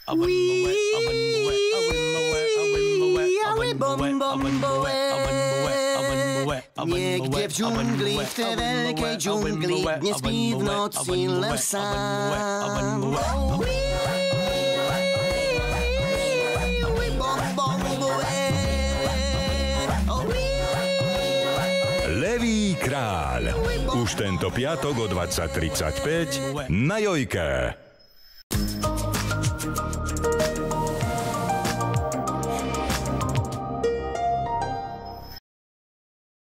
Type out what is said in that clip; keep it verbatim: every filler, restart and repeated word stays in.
Niekde v džungli, v té veľkej džungli, dnes spí v noci lev sám. Levý kráľ. Už tento piatok o dvadsať tridsaťpäť na Jojke.